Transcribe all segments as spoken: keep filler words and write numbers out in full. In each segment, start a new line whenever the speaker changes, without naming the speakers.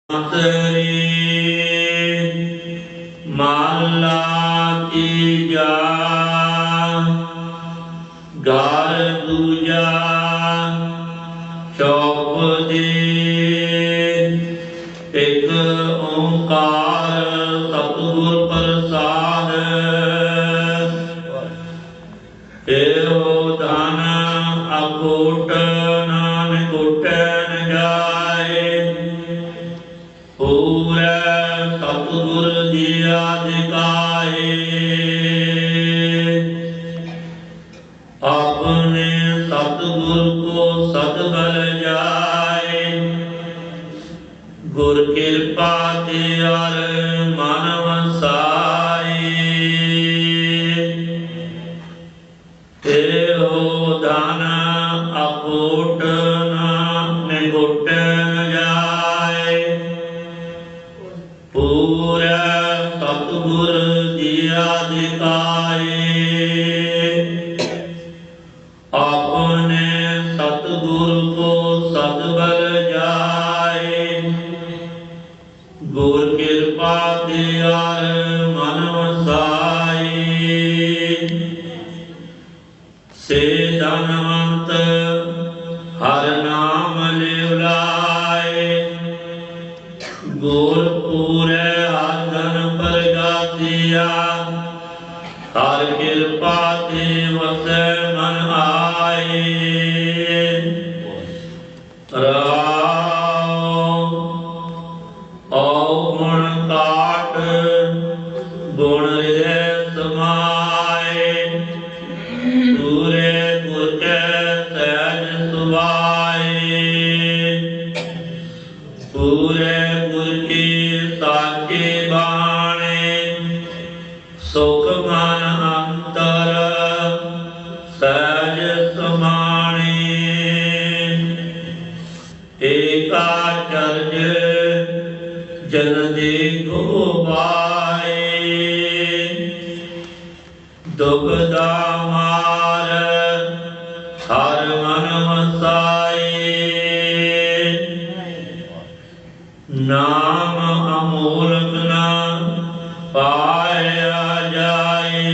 माला तीजा गार दूजा चौप दे एक ओंकार सतगुर प्रसाद एहो धन अकूट नानक कुटन जाए पूरे सतगुर दिया दिखाए अपने सतगुर को सदबल जाए गुर कृपा त्यार मन वसाए तेहो धन अकूट न घुटन जाए पूरे सतगुर दिया दिखाए अपने सतगुर को सदबल जाए गुर कृपा त्यार मन वसाए से धनवंत हर नाम लिवलाए गुर पूरे हर धन प्रगातिया हर कृपा ते वसै मन आए राव औ गुण काट गुण हृदय समाए पूरे गुर के सहज सुभाए पूरे गुर की साची बाणे सुख मन अंतर सहज समाणे एकाचर्य जन देखो पाए दुखदा मार हर मन वसाए नाम अमूलक न पाया जाए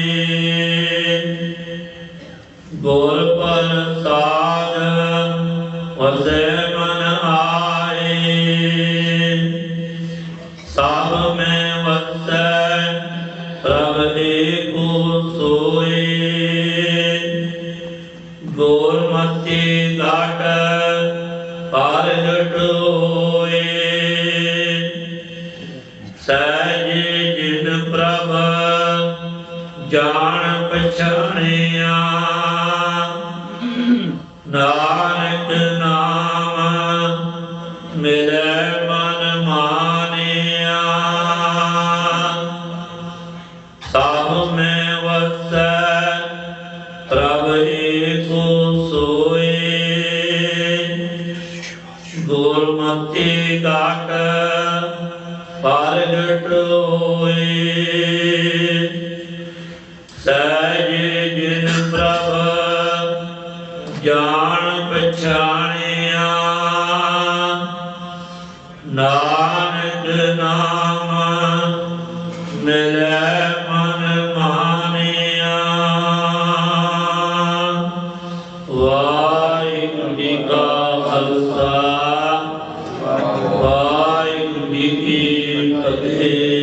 गुर प्रसाद वसै मन आए सब में वसै प्रभ एको सोए गोरमति घाट पारगट होए सहज जिन प्रभ जान पछाणिया नानक नाम मिले मन मानिया सब में वसै प्रभ एको सोए गुरमति घाट पारगट होए सहज जिन प्रभ जान पछाणिया नानक नाम मिले मन मानिया वाहिगुरू जी का खालसा वाहिगुरू जी की फतेह।